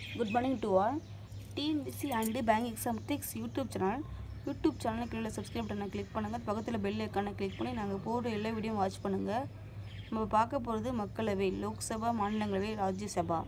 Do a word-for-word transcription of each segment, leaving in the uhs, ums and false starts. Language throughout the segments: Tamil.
Good morning to all. T N P S C and Bank Exam Tricks YouTube channel. YouTube channel கீழே subscribe பண்ண கிளிக் பண்ணுங்கள். பக்கத்தில் பெல் ஐக்கானை கிளிக் பண்ணி நாங்கள் போடுற எல்லா வீடியோ வாட்ச் பண்ணுங்கள். நம்ம பார்க்க போகிறது மக்களவை, லோக்சபா, மாநிலங்களவை, ராஜ்யசபா.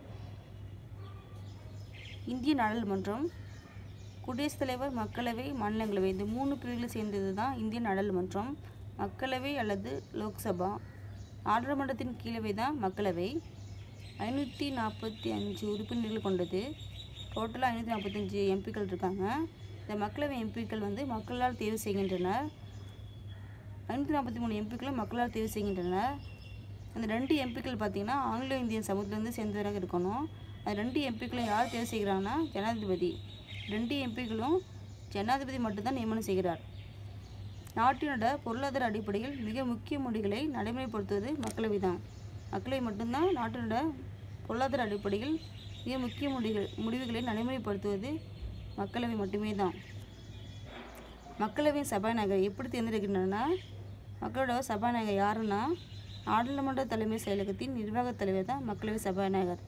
இந்திய நாடாளுமன்றம், குடியரசுத் தலைவர், மக்களவை, மாநிலங்களவை இந்த மூணு பிரிவுகளை சேர்ந்தது தான் இந்திய நாடாளுமன்றம். மக்களவை அல்லது லோக்சபா. நாடாளுமன்றத்தின் கீழவை தான் மக்களவை. ஐநூற்றி நாற்பத்தி அஞ்சு உறுப்பினர்கள் கொண்டது. டோட்டலாக ஐநூற்றி நாற்பத்தஞ்சு எம்பிக்கள் இருக்காங்க. இந்த மக்களவை எம்பிக்கள் வந்து மக்களால் தேர்வு செய்கின்றனர். ஐநூற்றி நாற்பத்தி மூணு எம்பிக்களும் மக்களால் தேர்வு செய்கின்றனர். அந்த ரெண்டு எம்பிக்கள் பார்த்திங்கன்னா ஆங்கிலோ இந்தியன் சமூகத்திலேருந்து சேர்ந்தவராக இருக்கணும். அந்த ரெண்டு எம்பிக்களும் யார் தேர்வு செய்கிறாங்கன்னா ஜனாதிபதி. ரெண்டு எம்பிக்களும் ஜனாதிபதி மட்டும்தான் நியமனம் செய்கிறார். நாட்டினோட பொருளாதார அடிப்படையில் மிக முக்கிய முடிவுகளை நடைமுறைப்படுத்துவது மக்களவை தான். மக்களவை மட்டும்தான் நாட்டினோட பொருளாதார அடிப்படையில் மிக முக்கிய முடிவுகள் முடிவுகளை நடைமுறைப்படுத்துவது மக்களவை மட்டுமே தான். மக்களவையின் சபாநாயகர் எப்படி தேர்ந்தெடுக்கின்றனா, மக்களோட சபாநாயகர் யாருன்னா நாடாளுமன்ற தலைமை செயலகத்தின் நிர்வாக தலைவர் தான் மக்களவை சபாநாயகர்.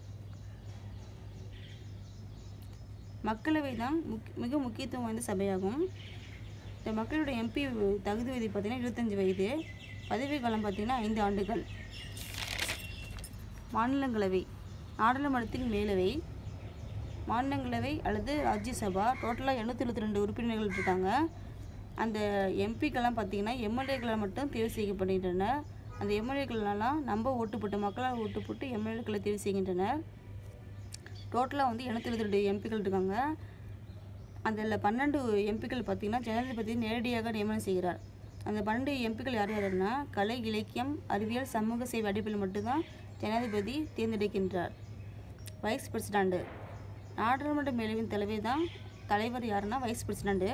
மக்களவை தான் முக் மிக முக்கியத்துவம் வாய்ந்த சபையாகும். இந்த மக்களோட எம்பி தகுதி வயது பார்த்திங்கன்னா இருபத்தஞ்சி வயது. பதவி காலம் பார்த்திங்கன்னா ஐந்து ஆண்டுகள். மாநிலங்களவை, நாடாளுமன்றத்தின் மேலவை, மாநிலங்களவை அல்லது ராஜ்யசபா. டோட்டலாக எண்ணூற்றி எழுபத்தி ரெண்டு உறுப்பினர்கள் இருக்காங்க. அந்த எம்பிக்கெல்லாம் பார்த்திங்கன்னா எம்எல்ஏக்களை மட்டும் தேர்வு செய்யப்படுகின்றனர். அந்த எம்எல்ஏக்கள்லாம் நம்ம ஓட்டு போட்டு மக்களால் ஓட்டு போட்டு எம்எல்ஏக்களை தேர்வு செய்கின்றனர். டோட்டலாக வந்து எண்ணூற்றி எழுபத்தி ரெண்டு எம்பிக்கள் இருக்காங்க. அதில் பன்னெண்டு எம்பிக்கள் பார்த்திங்கன்னா ஜனாதிபதி நேரடியாக நியமனம் செய்கிறார். அந்த பன்னெண்டு எம்பிக்கள் யார் யாருன்னா கலை, இலக்கியம், அறிவியல், சமூக சேவை அடிப்படையில் மட்டும்தான் ஜனாதிபதி தேர்ந்தெடுக்கின்றார். வைஸ் பிரசிடெண்ட், நாடாளுமன்ற மேலவையின் தலைவர் தான் தலைவர் யாருன்னா வைஸ் பிரசிடெண்ட்டு.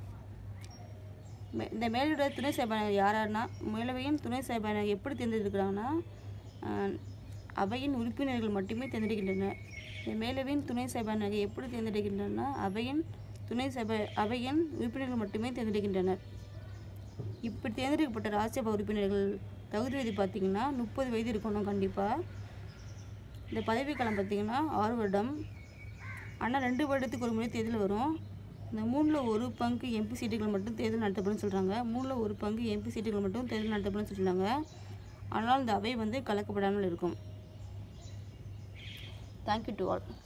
இந்த மேலவையோட துணை சபாநாயகர் யாராருன்னா மேலவையின் துணை சபாநாயகர் எப்படி தேர்ந்தெடுக்கிறாங்கன்னா அவையின் உறுப்பினர்கள் மட்டுமே தேர்ந்தெடுக்கின்றனர். இந்த மேலவையின் துணை சபாநாயகர் எப்படி தேர்ந்தெடுக்கின்றனர் அவையின் துணை சபை அவையின் உறுப்பினர்கள் மட்டுமே தேர்ந்தெடுக்கின்றனர். இப்படி தேர்ந்தெடுக்கப்பட்ட ராஜ்யசபா உறுப்பினர்கள் தகுதி வயது பார்த்திங்கன்னா முப்பது வயது இருக்கணும் கண்டிப்பாக. இந்த பதவிக்காலம் பார்த்திங்கன்னா ஆறு வருடம். ஆனால் ரெண்டு வருடத்துக்கு ஒரு முறை தேர்தல் வரும். இந்த மூணில் ஒரு பங்கு எம்பி சீட்டுகள் மட்டும் தேர்தல் நடத்தப்படும் சொல்கிறாங்க. மூணில் ஒரு பங்கு எம்பி சீட்டுகள் மட்டும் தேர்தல் நடத்தப்படும் சொல்கிறாங்க. ஆனால் இந்த அவை வந்து கலக்கப்படாமல் இருக்கும். Thank you to all.